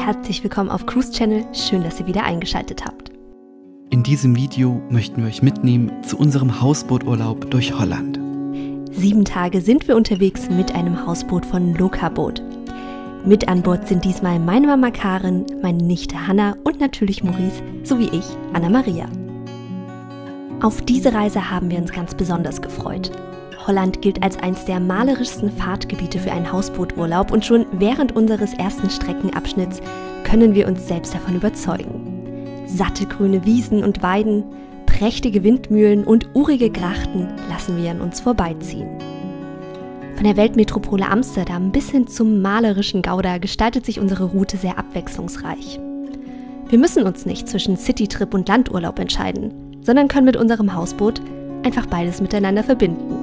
herzlich willkommen auf Cruise Channel. Schön, dass ihr wieder eingeschaltet habt. In diesem Video möchten wir euch mitnehmen zu unserem Hausbooturlaub durch Holland. 7 Tage sind wir unterwegs mit einem Hausboot von Lokaboot. Mit an Bord sind diesmal meine Mama Karin, meine Nichte Hanna und natürlich Maurice, sowie ich, Anna-Maria. Auf diese Reise haben wir uns ganz besonders gefreut. Holland gilt als eines der malerischsten Fahrtgebiete für einen Hausbooturlaub und schon während unseres ersten Streckenabschnitts können wir uns selbst davon überzeugen. Satte grüne Wiesen und Weiden, prächtige Windmühlen und urige Grachten lassen wir an uns vorbeiziehen. Von der Weltmetropole Amsterdam bis hin zum malerischen Gouda gestaltet sich unsere Route sehr abwechslungsreich. Wir müssen uns nicht zwischen Citytrip und Landurlaub entscheiden, sondern können mit unserem Hausboot einfach beides miteinander verbinden.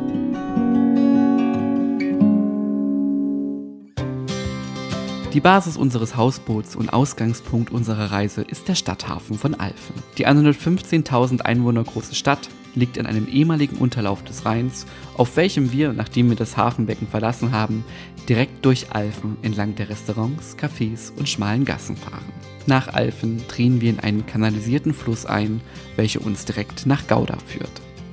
Die Basis unseres Hausboots und Ausgangspunkt unserer Reise ist der Stadthafen von Alphen. Die 115.000 Einwohner große Stadt liegt in einem ehemaligen Unterlauf des Rheins, auf welchem wir, nachdem wir das Hafenbecken verlassen haben, direkt durch Alphen entlang der Restaurants, Cafés und schmalen Gassen fahren. Nach Alphen drehen wir in einen kanalisierten Fluss ein, welcher uns direkt nach Gouda führt.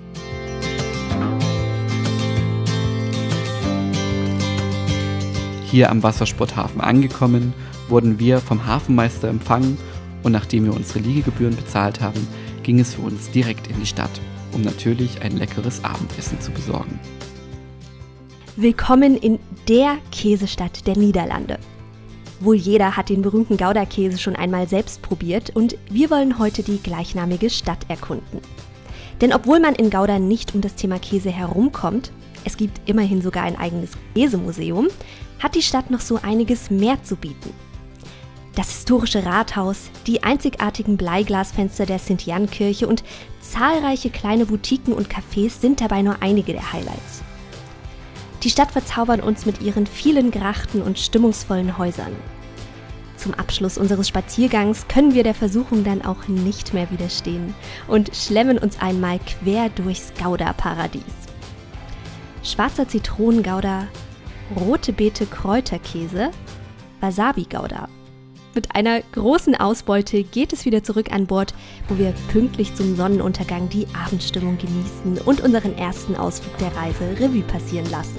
Hier am Wassersporthafen angekommen, wurden wir vom Hafenmeister empfangen und nachdem wir unsere Liegegebühren bezahlt haben, ging es für uns direkt in die Stadt, um natürlich ein leckeres Abendessen zu besorgen. Willkommen in der Käsestadt der Niederlande. Wohl jeder hat den berühmten Gouda-Käse schon einmal selbst probiert und wir wollen heute die gleichnamige Stadt erkunden. Denn obwohl man in Gouda nicht um das Thema Käse herumkommt, es gibt immerhin sogar ein eigenes Käsemuseum, hat die Stadt noch so einiges mehr zu bieten. Das historische Rathaus, die einzigartigen Bleiglasfenster der Sint-Jan-Kirche und zahlreiche kleine Boutiquen und Cafés sind dabei nur einige der Highlights. Die Stadt verzaubert uns mit ihren vielen Grachten und stimmungsvollen Häusern. Zum Abschluss unseres Spaziergangs können wir der Versuchung dann auch nicht mehr widerstehen und schlemmen uns einmal quer durchs Gouda-Paradies. Schwarzer Zitronen-Gouda, rote Beete Kräuterkäse, Wasabi-Gouda. Mit einer großen Ausbeute geht es wieder zurück an Bord, wo wir pünktlich zum Sonnenuntergang die Abendstimmung genießen und unseren ersten Ausflug der Reise Revue passieren lassen.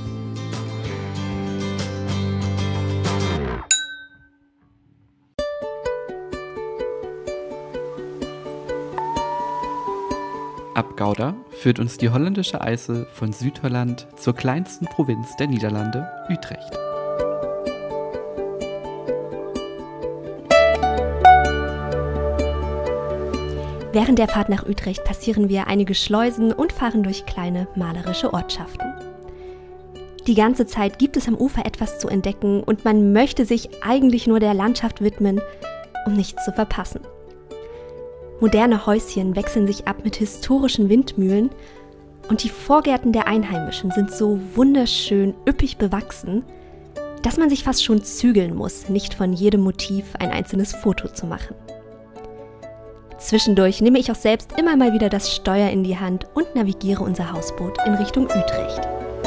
Ab Gouda führt uns die holländische Eifel von Südholland zur kleinsten Provinz der Niederlande, Utrecht. Während der Fahrt nach Utrecht passieren wir einige Schleusen und fahren durch kleine malerische Ortschaften. Die ganze Zeit gibt es am Ufer etwas zu entdecken und man möchte sich eigentlich nur der Landschaft widmen, um nichts zu verpassen. Moderne Häuschen wechseln sich ab mit historischen Windmühlen und die Vorgärten der Einheimischen sind so wunderschön üppig bewachsen, dass man sich fast schon zügeln muss, nicht von jedem Motiv ein einzelnes Foto zu machen. Zwischendurch nehme ich auch selbst immer mal wieder das Steuer in die Hand und navigiere unser Hausboot in Richtung Utrecht.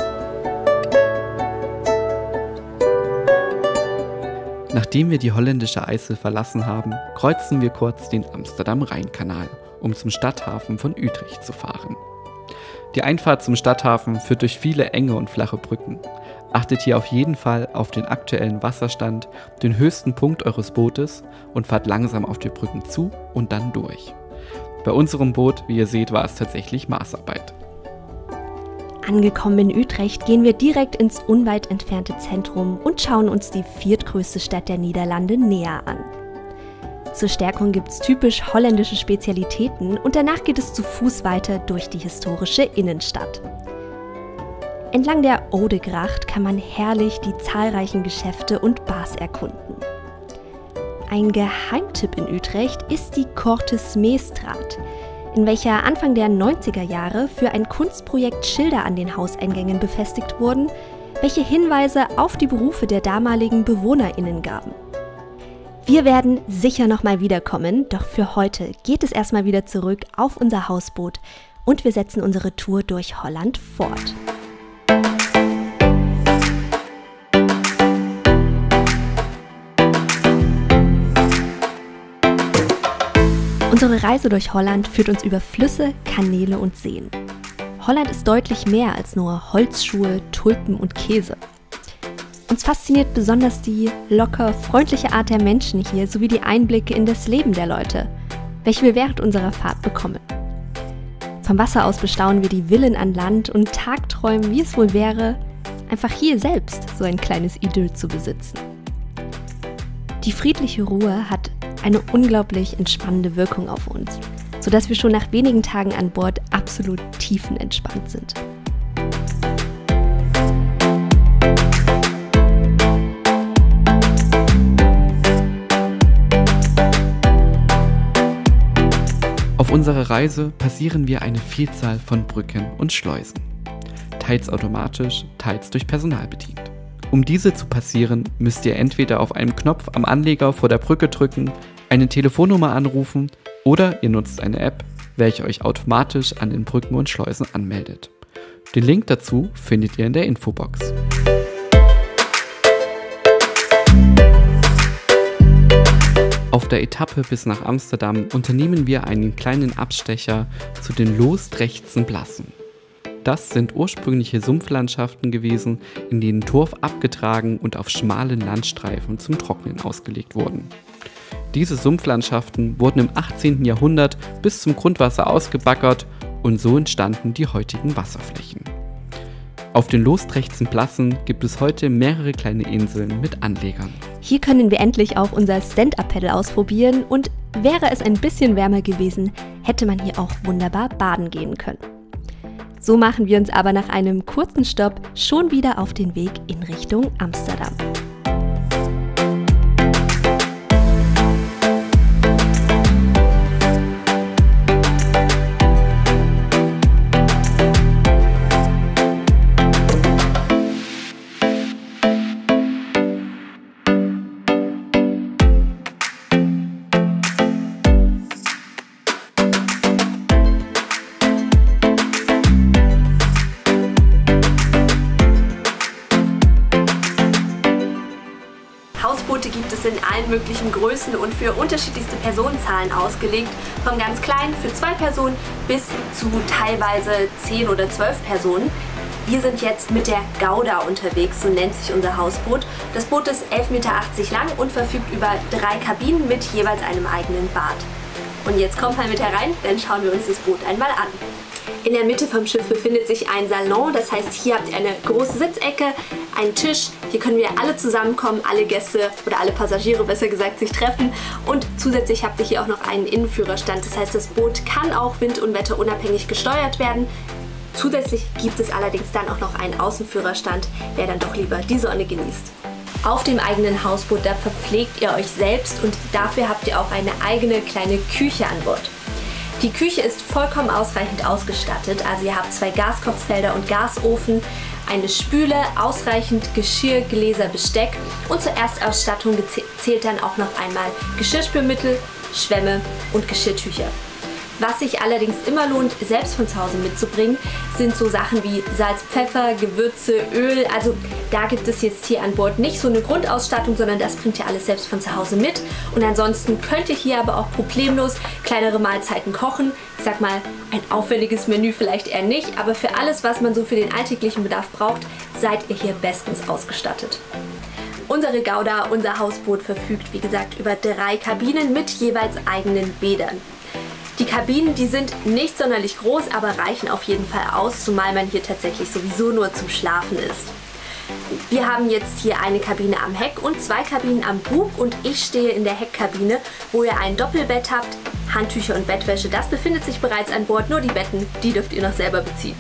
Nachdem wir die holländische Eifel verlassen haben, kreuzen wir kurz den Amsterdam-Rhein-Kanal, um zum Stadthafen von Utrecht zu fahren. Die Einfahrt zum Stadthafen führt durch viele enge und flache Brücken. Achtet hier auf jeden Fall auf den aktuellen Wasserstand, den höchsten Punkt eures Bootes und fahrt langsam auf die Brücken zu und dann durch. Bei unserem Boot, wie ihr seht, war es tatsächlich Maßarbeit. Angekommen in Utrecht gehen wir direkt ins unweit entfernte Zentrum und schauen uns die viertgrößte Stadt der Niederlande näher an. Zur Stärkung gibt es typisch holländische Spezialitäten und danach geht es zu Fuß weiter durch die historische Innenstadt. Entlang der Oudegracht kann man herrlich die zahlreichen Geschäfte und Bars erkunden. Ein Geheimtipp in Utrecht ist die Korte Smeestraat, in welcher Anfang der 90er Jahre für ein Kunstprojekt Schilder an den Hauseingängen befestigt wurden, welche Hinweise auf die Berufe der damaligen BewohnerInnen gaben. Wir werden sicher nochmal wiederkommen, doch für heute geht es erstmal wieder zurück auf unser Hausboot und wir setzen unsere Tour durch Holland fort. Unsere Reise durch Holland führt uns über Flüsse, Kanäle und Seen. Holland ist deutlich mehr als nur Holzschuhe, Tulpen und Käse. Uns fasziniert besonders die locker freundliche Art der Menschen hier sowie die Einblicke in das Leben der Leute, welche wir während unserer Fahrt bekommen. Vom Wasser aus bestaunen wir die Villen an Land und tagträumen, wie es wohl wäre, einfach hier selbst so ein kleines Idyll zu besitzen. Die friedliche Ruhe hat eine unglaublich entspannende Wirkung auf uns, sodass wir schon nach wenigen Tagen an Bord absolut tiefenentspannt sind. Auf unserer Reise passieren wir eine Vielzahl von Brücken und Schleusen, teils automatisch, teils durch Personal bedient. Um diese zu passieren, müsst ihr entweder auf einen Knopf am Anleger vor der Brücke drücken, eine Telefonnummer anrufen oder ihr nutzt eine App, welche euch automatisch an den Brücken und Schleusen anmeldet. Den Link dazu findet ihr in der Infobox. Auf der Etappe bis nach Amsterdam unternehmen wir einen kleinen Abstecher zu den Loosdrechtsen Plassen. Das sind ursprüngliche Sumpflandschaften gewesen, in denen Torf abgetragen und auf schmalen Landstreifen zum Trocknen ausgelegt wurden. Diese Sumpflandschaften wurden im 18. Jahrhundert bis zum Grundwasser ausgebaggert und so entstanden die heutigen Wasserflächen. Auf den Loosdrechtsen Plassen gibt es heute mehrere kleine Inseln mit Anlegern. Hier können wir endlich auch unser Stand-Up-Paddle ausprobieren und wäre es ein bisschen wärmer gewesen, hätte man hier auch wunderbar baden gehen können. So machen wir uns aber nach einem kurzen Stopp schon wieder auf den Weg in Richtung Amsterdam. Hausboote gibt es in allen möglichen Größen und für unterschiedlichste Personenzahlen ausgelegt, von ganz klein für 2 Personen bis zu teilweise 10 oder 12 Personen. Wir sind jetzt mit der Gouda unterwegs, so nennt sich unser Hausboot. Das Boot ist 11,80 Meter lang und verfügt über 3 Kabinen mit jeweils einem eigenen Bad. Und jetzt kommt mal mit herein, dann schauen wir uns das Boot einmal an. In der Mitte vom Schiff befindet sich ein Salon, das heißt, hier habt ihr eine große Sitzecke, einen Tisch, hier können wir alle zusammenkommen, alle Gäste oder alle Passagiere besser gesagt sich treffen und zusätzlich habt ihr hier auch noch einen Innenführerstand, das heißt, das Boot kann auch wind- und wetterunabhängig gesteuert werden. Zusätzlich gibt es allerdings dann auch noch einen Außenführerstand, wer dann doch lieber die Sonne genießt. Auf dem eigenen Hausboot, da verpflegt ihr euch selbst und dafür habt ihr auch eine eigene kleine Küche an Bord. Die Küche ist vollkommen ausreichend ausgestattet, also ihr habt 2 Gaskochfelder und Gasofen, eine Spüle, ausreichend Geschirr, Gläser, Besteck und zur Erstausstattung zählt dann auch noch einmal Geschirrspülmittel, Schwämme und Geschirrtücher. Was sich allerdings immer lohnt, selbst von zu Hause mitzubringen, sind so Sachen wie Salz, Pfeffer, Gewürze, Öl. Also da gibt es jetzt hier an Bord nicht so eine Grundausstattung, sondern das bringt ihr alles selbst von zu Hause mit. Und ansonsten könnt ihr hier aber auch problemlos kleinere Mahlzeiten kochen. Ich sag mal, ein aufwendiges Menü vielleicht eher nicht, aber für alles, was man so für den alltäglichen Bedarf braucht, seid ihr hier bestens ausgestattet. Unsere Gouda, unser Hausboot, verfügt wie gesagt über 3 Kabinen mit jeweils eigenen Bädern. Die Kabinen, die sind nicht sonderlich groß, aber reichen auf jeden Fall aus, zumal man hier tatsächlich sowieso nur zum Schlafen ist. Wir haben jetzt hier eine Kabine am Heck und 2 Kabinen am Bug und ich stehe in der Heckkabine, wo ihr ein Doppelbett habt, Handtücher und Bettwäsche. Das befindet sich bereits an Bord, nur die Betten, die dürft ihr noch selber beziehen.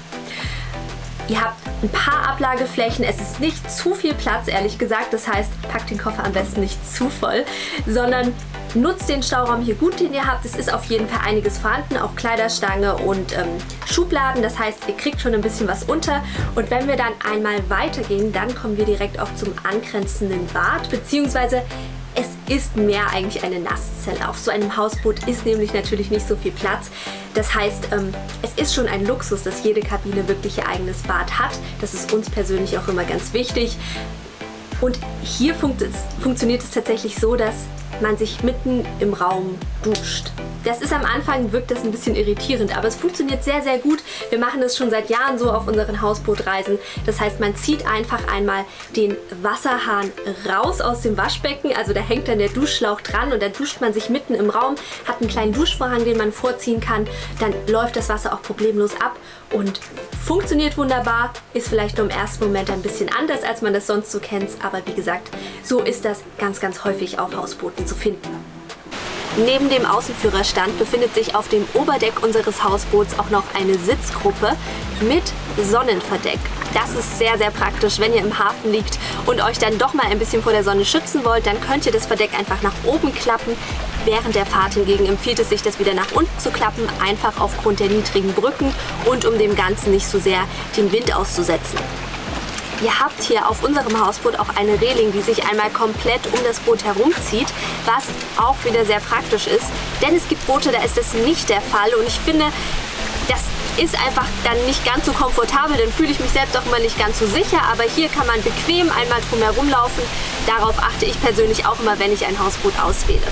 Ihr habt ein paar Ablageflächen, es ist nicht zu viel Platz, ehrlich gesagt, das heißt, packt den Koffer am besten nicht zu voll, sondern nutzt den Stauraum hier gut, den ihr habt. Es ist auf jeden Fall einiges vorhanden, auch Kleiderstange und Schubladen, das heißt, ihr kriegt schon ein bisschen was unter. Und wenn wir dann einmal weitergehen, dann kommen wir direkt auch zum angrenzenden Bad, beziehungsweise es ist mehr eigentlich eine Nasszelle. Auf so einem Hausboot ist nämlich natürlich nicht so viel Platz. Das heißt, es ist schon ein Luxus, dass jede Kabine wirklich ihr eigenes Bad hat. Das ist uns persönlich auch immer ganz wichtig. Und hier funktioniert es tatsächlich so, dass man sich mitten im Raum duscht. Das ist am Anfang, wirkt das ein bisschen irritierend, aber es funktioniert sehr, sehr gut. Wir machen das schon seit Jahren so auf unseren Hausbootreisen. Das heißt, man zieht einfach einmal den Wasserhahn raus aus dem Waschbecken, also da hängt dann der Duschschlauch dran und dann duscht man sich mitten im Raum, hat einen kleinen Duschvorhang, den man vorziehen kann, dann läuft das Wasser auch problemlos ab und funktioniert wunderbar, ist vielleicht nur im ersten Moment ein bisschen anders, als man das sonst so kennt, aber wie gesagt, so ist das ganz, ganz häufig auf Hausbooten zu finden. Neben dem Außenführerstand befindet sich auf dem Oberdeck unseres Hausboots auch noch eine Sitzgruppe mit Sonnenverdeck. Das ist sehr, sehr praktisch, wenn ihr im Hafen liegt und euch dann doch mal ein bisschen vor der Sonne schützen wollt, dann könnt ihr das Verdeck einfach nach oben klappen. Während der Fahrt hingegen empfiehlt es sich, das wieder nach unten zu klappen, einfach aufgrund der niedrigen Brücken und um dem Ganzen nicht so sehr den Wind auszusetzen. Ihr habt hier auf unserem Hausboot auch eine Reling, die sich einmal komplett um das Boot herumzieht, was auch wieder sehr praktisch ist, denn es gibt Boote, da ist das nicht der Fall und ich finde, das ist einfach dann nicht ganz so komfortabel, dann fühle ich mich selbst auch immer nicht ganz so sicher, aber hier kann man bequem einmal drum herum laufen. Darauf achte ich persönlich auch immer, wenn ich ein Hausboot auswähle.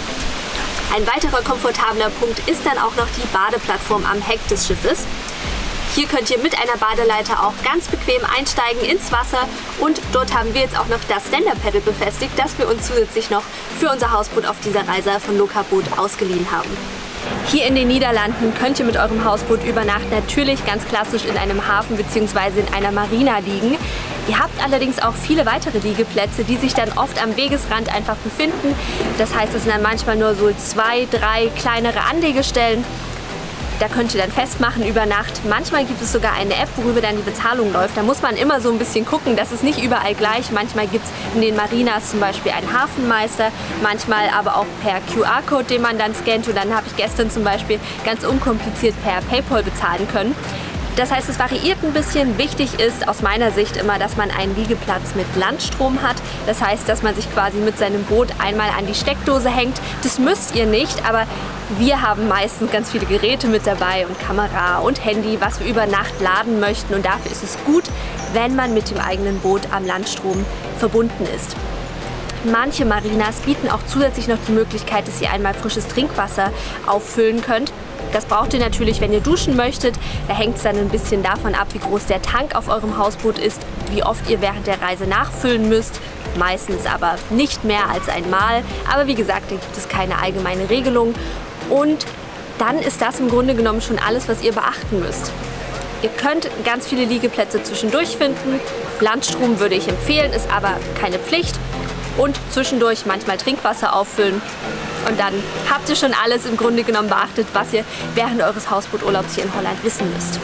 Ein weiterer komfortabler Punkt ist dann auch noch die Badeplattform am Heck des Schiffes. Hier könnt ihr mit einer Badeleiter auch ganz bequem einsteigen ins Wasser und dort haben wir jetzt auch noch das Stand-Up-Paddle befestigt, das wir uns zusätzlich noch für unser Hausboot auf dieser Reise von Lokaboot ausgeliehen haben. Hier in den Niederlanden könnt ihr mit eurem Hausboot über Nacht natürlich ganz klassisch in einem Hafen bzw. in einer Marina liegen. Ihr habt allerdings auch viele weitere Liegeplätze, die sich dann oft am Wegesrand einfach befinden. Das heißt, es sind dann manchmal nur so 2, 3 kleinere Anlegestellen. Da könnt ihr dann festmachen über Nacht. Manchmal gibt es sogar eine App, worüber dann die Bezahlung läuft. Da muss man immer so ein bisschen gucken, das ist nicht überall gleich. Manchmal gibt es in den Marinas zum Beispiel einen Hafenmeister, manchmal aber auch per QR-Code, den man dann scannt. Und dann habe ich gestern zum Beispiel ganz unkompliziert per PayPal bezahlen können. Das heißt, es variiert ein bisschen. Wichtig ist aus meiner Sicht immer, dass man einen Liegeplatz mit Landstrom hat. Das heißt, dass man sich quasi mit seinem Boot einmal an die Steckdose hängt. Das müsst ihr nicht, aber wir haben meistens ganz viele Geräte mit dabei und Kamera und Handy, was wir über Nacht laden möchten. Und dafür ist es gut, wenn man mit dem eigenen Boot am Landstrom verbunden ist. Manche Marinas bieten auch zusätzlich noch die Möglichkeit, dass ihr einmal frisches Trinkwasser auffüllen könnt. Das braucht ihr natürlich, wenn ihr duschen möchtet. Da hängt es dann ein bisschen davon ab, wie groß der Tank auf eurem Hausboot ist, wie oft ihr während der Reise nachfüllen müsst. Meistens aber nicht mehr als einmal. Aber wie gesagt, da gibt es keine allgemeine Regelung. Und dann ist das im Grunde genommen schon alles, was ihr beachten müsst. Ihr könnt ganz viele Liegeplätze zwischendurch finden. Landstrom würde ich empfehlen, ist aber keine Pflicht. Und zwischendurch manchmal Trinkwasser auffüllen. Und dann habt ihr schon alles im Grunde genommen beachtet, was ihr während eures Hausbooturlaubs hier in Holland wissen müsst.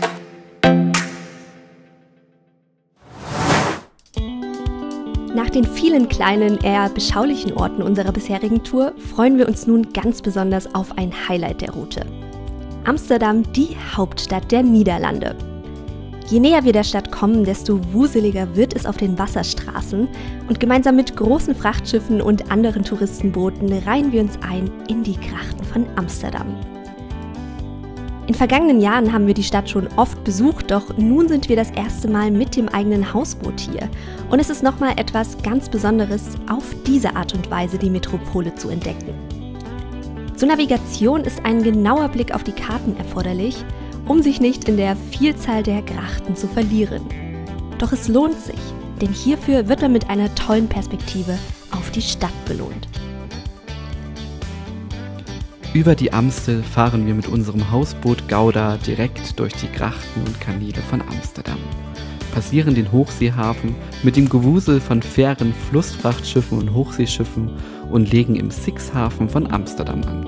Nach den vielen kleinen, eher beschaulichen Orten unserer bisherigen Tour freuen wir uns nun ganz besonders auf ein Highlight der Route. Amsterdam, die Hauptstadt der Niederlande. Je näher wir der Stadt kommen, desto wuseliger wird es auf den Wasserstraßen und gemeinsam mit großen Frachtschiffen und anderen Touristenbooten reihen wir uns ein in die Grachten von Amsterdam. In vergangenen Jahren haben wir die Stadt schon oft besucht, doch nun sind wir das erste Mal mit dem eigenen Hausboot hier. Und es ist nochmal etwas ganz Besonderes, auf diese Art und Weise die Metropole zu entdecken. Zur Navigation ist ein genauer Blick auf die Karten erforderlich, um sich nicht in der Vielzahl der Grachten zu verlieren. Doch es lohnt sich, denn hierfür wird man mit einer tollen Perspektive auf die Stadt belohnt. Über die Amstel fahren wir mit unserem Hausboot Gouda direkt durch die Grachten und Kanäle von Amsterdam, passieren den Hochseehafen mit dem Gewusel von Fähren, Flussfrachtschiffen und Hochseeschiffen und legen im Sixhafen von Amsterdam an.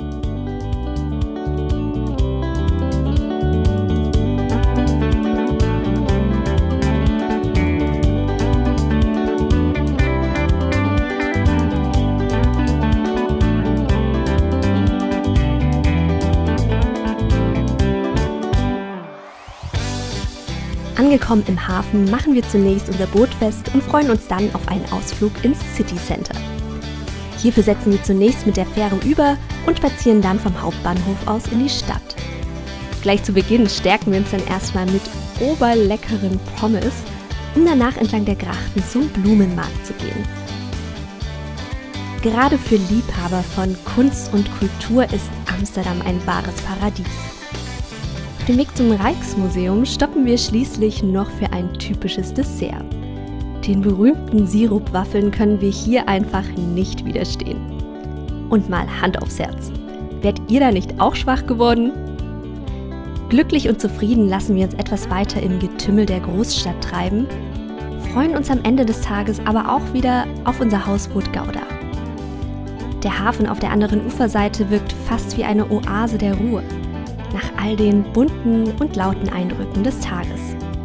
Angekommen im Hafen machen wir zunächst unser Boot fest und freuen uns dann auf einen Ausflug ins City Center. Hierfür setzen wir zunächst mit der Fähre über und spazieren dann vom Hauptbahnhof aus in die Stadt. Gleich zu Beginn stärken wir uns dann erstmal mit oberleckeren Pommes, um danach entlang der Grachten zum Blumenmarkt zu gehen. Gerade für Liebhaber von Kunst und Kultur ist Amsterdam ein wahres Paradies. Auf dem Weg zum Rijksmuseum stoppen wir schließlich noch für ein typisches Dessert. Den berühmten Sirupwaffeln können wir hier einfach nicht widerstehen. Und mal Hand aufs Herz. Werdet ihr da nicht auch schwach geworden? Glücklich und zufrieden lassen wir uns etwas weiter im Getümmel der Großstadt treiben, freuen uns am Ende des Tages aber auch wieder auf unser Hausboot Gouda. Der Hafen auf der anderen Uferseite wirkt fast wie eine Oase der Ruhe, nach all den bunten und lauten Eindrücken des Tages.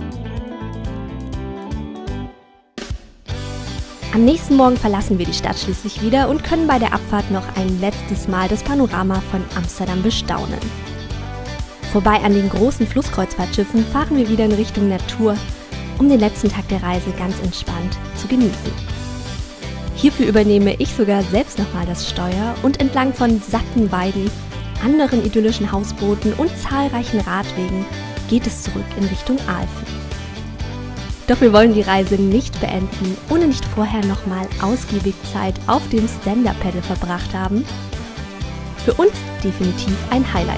Am nächsten Morgen verlassen wir die Stadt schließlich wieder und können bei der Abfahrt noch ein letztes Mal das Panorama von Amsterdam bestaunen. Vorbei an den großen Flusskreuzfahrtschiffen fahren wir wieder in Richtung Natur, um den letzten Tag der Reise ganz entspannt zu genießen. Hierfür übernehme ich sogar selbst nochmal das Steuer und entlang von satten Weiden, anderen idyllischen Hausbooten und zahlreichen Radwegen geht es zurück in Richtung Alphen. Doch wir wollen die Reise nicht beenden, ohne nicht vorher nochmal ausgiebig Zeit auf dem Stand-Up-Paddle verbracht haben. Für uns definitiv ein Highlight.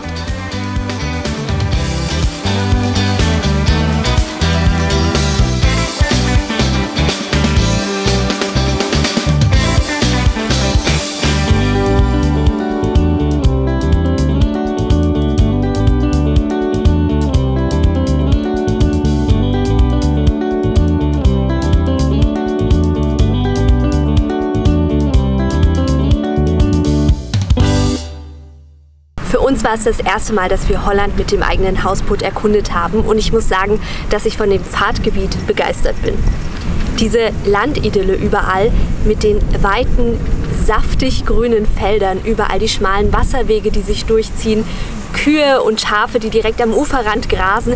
Für uns war es das erste Mal, dass wir Holland mit dem eigenen Hausboot erkundet haben und ich muss sagen, dass ich von dem Fahrtgebiet begeistert bin. Diese Landidylle überall mit den weiten, saftig grünen Feldern, überall die schmalen Wasserwege, die sich durchziehen, Kühe und Schafe, die direkt am Uferrand grasen,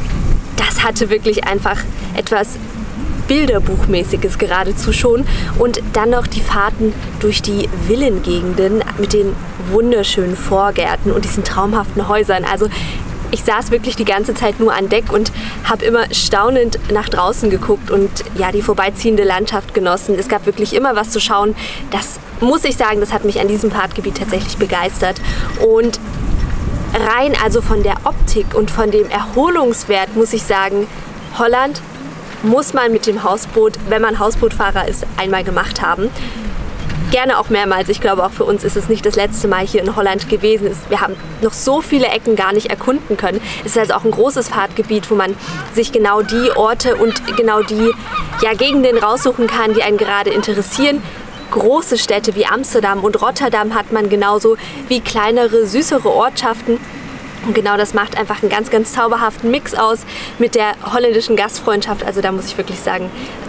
das hatte wirklich einfach etwas Bilderbuchmäßiges geradezu schon. Und dann noch die Fahrten durch die Villengegenden mit den wunderschönen Vorgärten und diesen traumhaften Häusern. Also ich saß wirklich die ganze Zeit nur an Deck und habe immer staunend nach draußen geguckt und ja, die vorbeiziehende Landschaft genossen. Es gab wirklich immer was zu schauen. Das muss ich sagen, das hat mich an diesem Fahrtgebiet tatsächlich begeistert. Und rein also von der Optik und von dem Erholungswert muss ich sagen, Holland muss man mit dem Hausboot, wenn man Hausbootfahrer ist, einmal gemacht haben. Gerne auch mehrmals. Ich glaube, auch für uns ist es nicht das letzte Mal hier in Holland gewesen. Wir haben noch so viele Ecken gar nicht erkunden können. Es ist also auch ein großes Fahrtgebiet, wo man sich genau die Orte und genau die Gegenden raussuchen kann, die einen gerade interessieren. Große Städte wie Amsterdam und Rotterdam hat man genauso wie kleinere, süßere Ortschaften. Und genau das macht einfach einen ganz, ganz zauberhaften Mix aus mit der holländischen Gastfreundschaft. Also da muss ich wirklich sagen,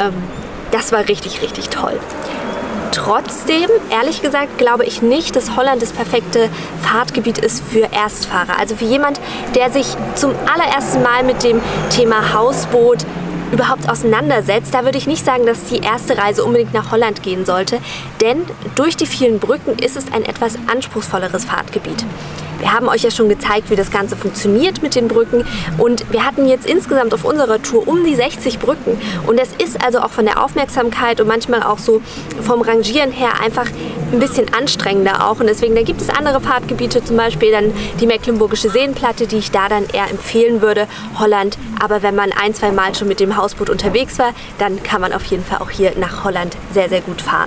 das war richtig, richtig toll. Trotzdem, ehrlich gesagt, glaube ich nicht, dass Holland das perfekte Fahrtgebiet ist für Erstfahrer. Also für jemand, der sich zum allerersten Mal mit dem Thema Hausboot überhaupt auseinandersetzt, da würde ich nicht sagen, dass die erste Reise unbedingt nach Holland gehen sollte. Denn durch die vielen Brücken ist es ein etwas anspruchsvolleres Fahrtgebiet. Wir haben euch ja schon gezeigt, wie das Ganze funktioniert mit den Brücken und wir hatten jetzt insgesamt auf unserer Tour um die 60 Brücken und es ist also auch von der Aufmerksamkeit und manchmal auch so vom Rangieren her einfach ein bisschen anstrengender auch und deswegen, da gibt es andere Fahrtgebiete, zum Beispiel dann die Mecklenburgische Seenplatte, die ich da dann eher empfehlen würde, Holland, aber wenn man ein-, zwei Mal schon mit dem Hausboot unterwegs war, dann kann man auf jeden Fall auch hier nach Holland sehr, sehr gut fahren.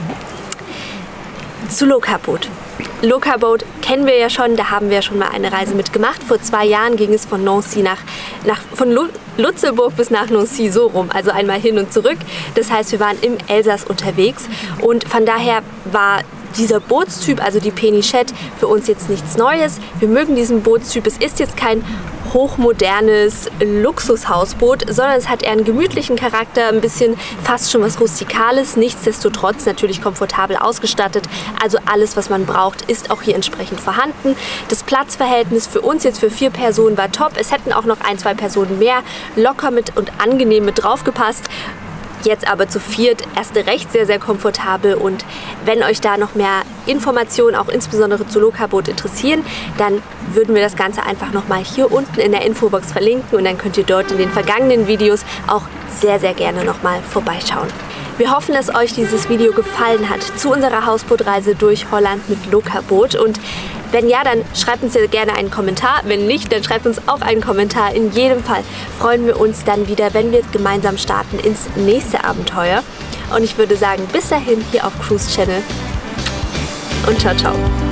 Zu Lokaboot. Lokaboot kennen wir ja schon, da haben wir schon mal eine Reise mitgemacht. Vor 2 Jahren ging es von Nancy von Lutzelburg bis nach Nancy so rum, also einmal hin und zurück. Das heißt, wir waren im Elsass unterwegs und von daher war dieser Bootstyp, also die Pénichette, für uns jetzt nichts Neues. Wir mögen diesen Bootstyp. Es ist jetzt kein hochmodernes Luxushausboot, sondern es hat eher einen gemütlichen Charakter, ein bisschen fast schon was Rustikales, nichtsdestotrotz natürlich komfortabel ausgestattet. Also alles, was man braucht, ist auch hier entsprechend vorhanden. Das Platzverhältnis für uns jetzt für 4 Personen war top. Es hätten auch noch 1, 2 Personen mehr locker mit und angenehm mit draufgepasst. Jetzt aber zu viert erst recht sehr, sehr komfortabel und wenn euch da noch mehr Informationen, auch insbesondere zu Lokaboot interessieren, dann würden wir das Ganze einfach nochmal hier unten in der Infobox verlinken und dann könnt ihr dort in den vergangenen Videos auch sehr, sehr gerne nochmal vorbeischauen. Wir hoffen, dass euch dieses Video gefallen hat zu unserer Hausbootreise durch Holland mit Lokaboot. Und wenn ja, dann schreibt uns ja gerne einen Kommentar. Wenn nicht, dann schreibt uns auch einen Kommentar. In jedem Fall freuen wir uns dann wieder, wenn wir gemeinsam starten ins nächste Abenteuer. Und ich würde sagen, bis dahin hier auf Cruise Channel und ciao, ciao.